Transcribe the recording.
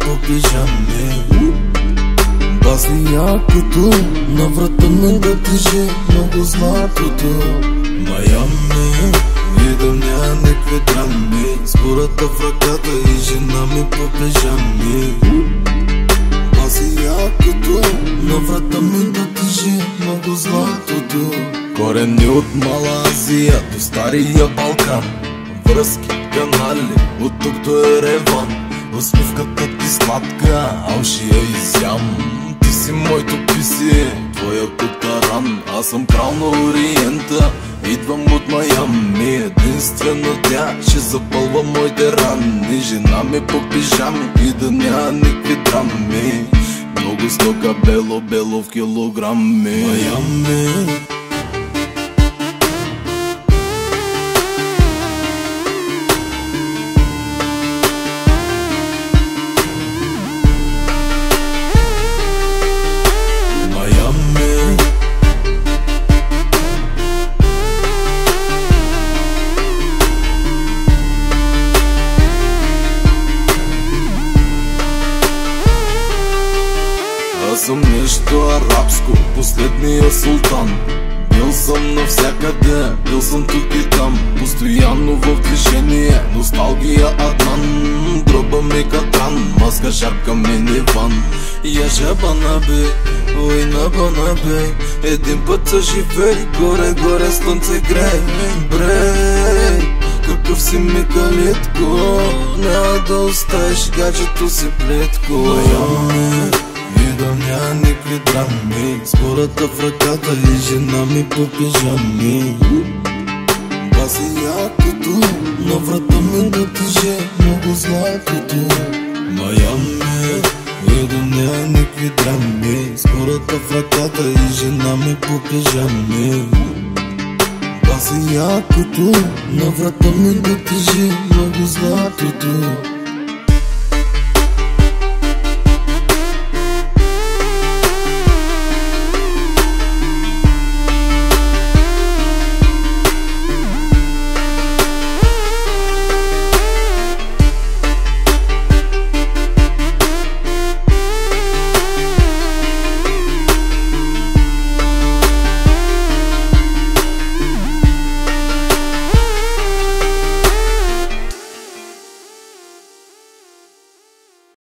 по пижами. Баси якото, на врата ми да тежи много златото. Майами, идам няма никакви драми, скората в ръката и жена ми по пижами. Баси якото, на врата ми да тежи много златото. Корени от Мала Азия до Стария Балкан, връзки, канали, от тук до Ереван. Усмивката ти сладка, алши я изям. Ти си моето писи, твоя котаран. Аз съм крал на Ориента, идвам от Майами. Единствено тя ще запълва моите рани. Жена ми по пижами и да няма никакви драми. Много стока, бело в килограми. Майами. Аз съм нещо арабско, последния султан. Бил съм навсякъде, бил съм тук и там. Постоянно в движение, носталгия Аднан. Дроба ми катран, маска шапка миниван. Я жаба бей, ой на бей. Един път се живей, горе слънце грей. Брей, какъв си ми калитко, няма да оставиш гаджето си плитко. Идам няма никакви драми, скората в ръката и жена ми по пижами. Баси якото, на врата ми да тежи много златото. Майами, идам няма никакви драми, скората в ръката и жена ми по пижами. Баси якото, на врата ми да тежи